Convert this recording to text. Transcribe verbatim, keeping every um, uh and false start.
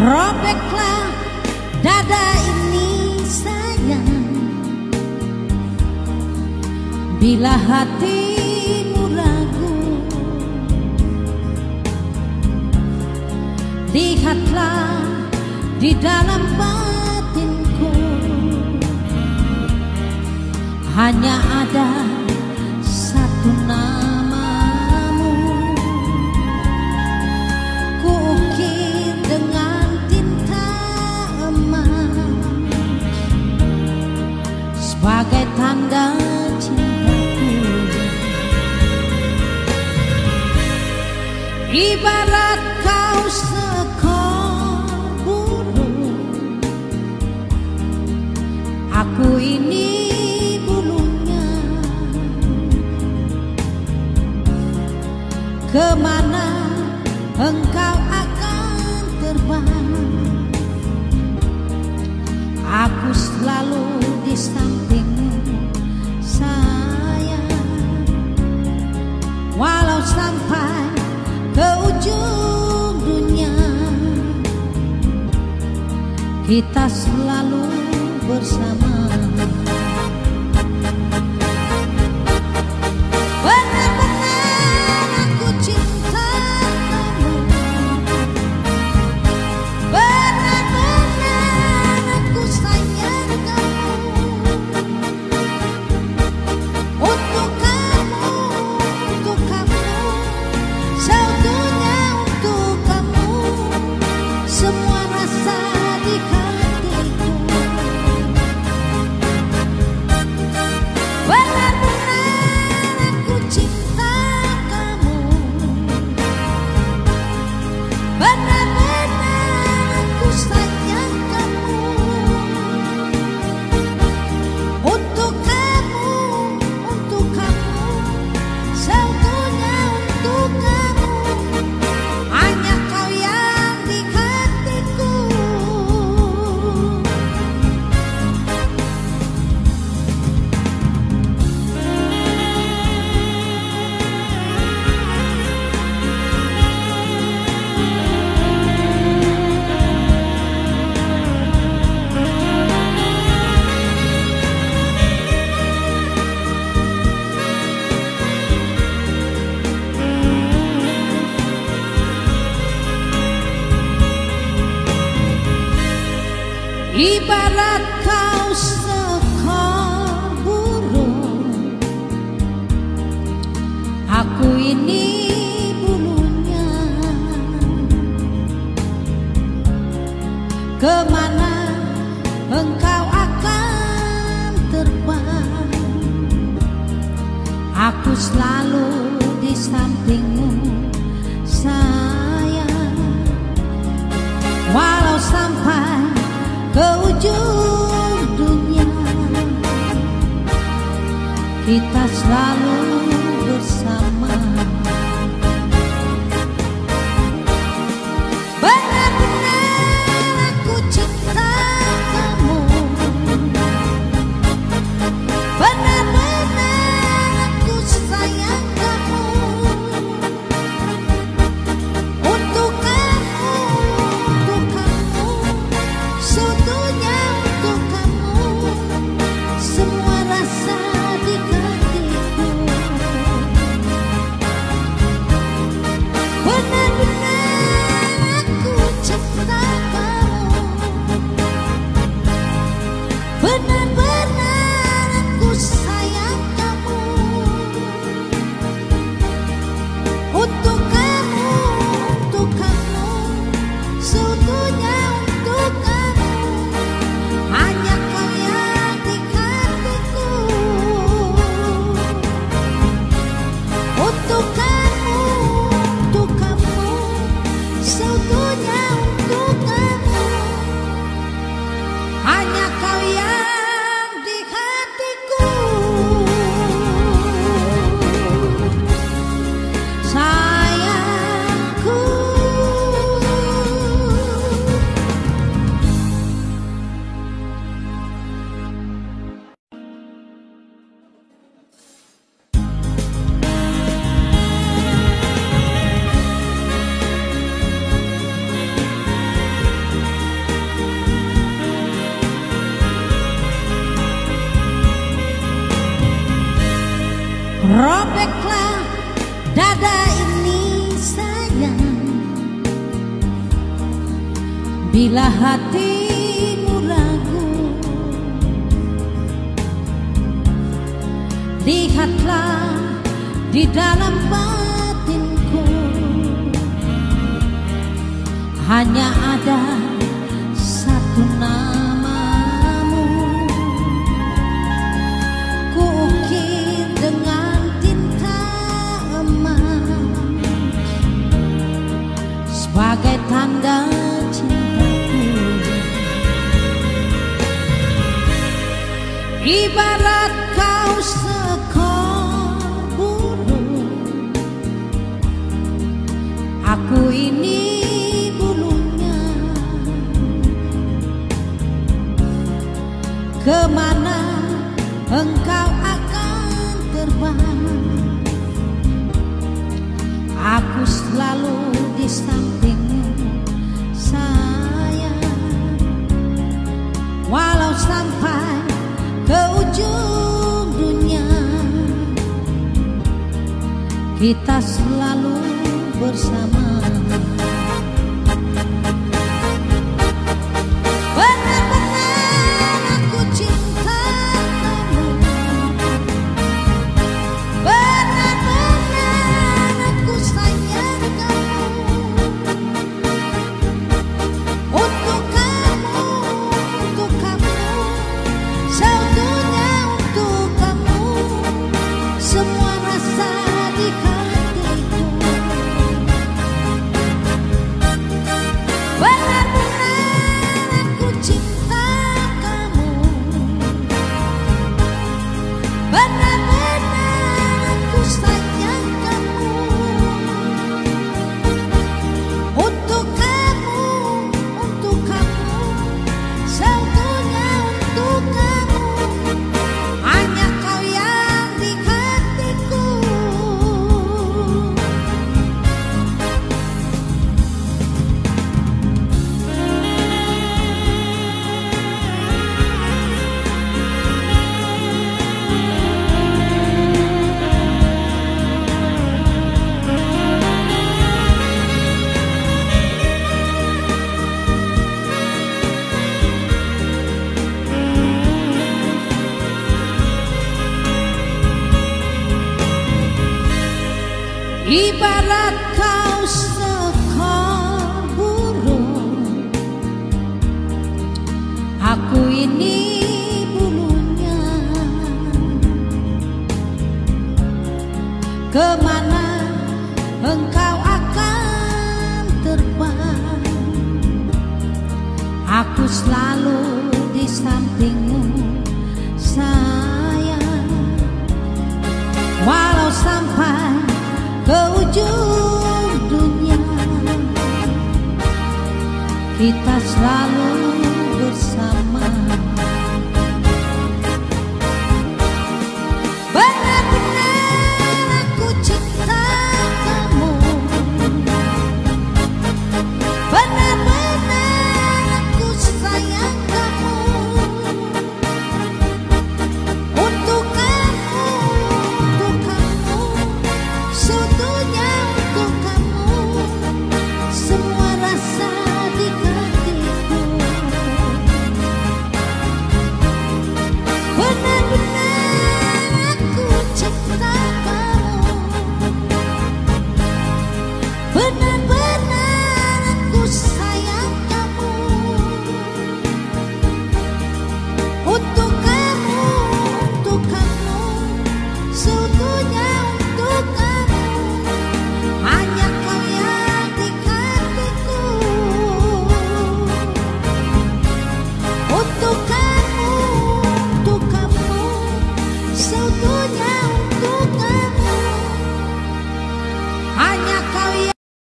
Robeklah dada ini sayang, bila hatimu ragu. Lihatlah di dalam batinku, hanya ada satu namamu. Kuukir dengan tinta emas sebagai tanda cintaku. Ibarat kau seekor burung, aku ini bulunya. Kemana engkau akan terbang, aku selalu di sampingmu sayang. Walau sampai ke ujung dunia, kita selalu bersama. Benar-benar aku cinta kamu, benar-benar aku sayang kamu. Untuk kamu, untuk kamu, seutuhnya untuk kamu, semua rasa di hatiku. Benar-benar aku cinta kamu, benar-benar aku sayang kamu. Untuk kamu, untuk kamu, seutuhnya untuk kamu, hanya kau yang di hatiku. Ibarat kau seekor burung, aku ini bulunya. Kemana engkau akan terbang, aku selalu di sampingmu sayang. Walau sampai ke ujung dunia, kita selalu bersama. Benar-benar aku cinta kamu, benar-benar aku sayang kamu. Untuk kamu, untuk kamu, seutuhnya untuk kamu, semua rasa di hatiku. Benar-benar aku cinta kamu, benar-benar aku sayang kamu. Untuk kamu, untuk kamu, seutuhnya untuk kamu, hanya kau yang di hatiku. Untuk kamu, untuk kamu, Bila hatimu ragu, lihatlah di dalam batinku, hanya ada satu namamu. Kuukir dengan tinta emas sebagai tanda cintaku. Ibarat kau seekor burung, aku ini bulunya. Kemana engkau akan terbang, aku selalu di sampingmu sayang. Walau sampai ke ujung dunia, kita selalu bersama. Ibarat kau seekor burung, aku ini bulunya. Kemana engkau akan terbang, aku selalu di sampingmu sayang. Walau sampai ke ujung dunia, kita selalu bersama. Benar-benar aku cinta kamu, benar-benar aku sayang kamu. Untuk kamu, untuk kamu, seutuhnya untuk kamu, semua rasa di hatiku. Benar-benar aku cinta kamu, benar.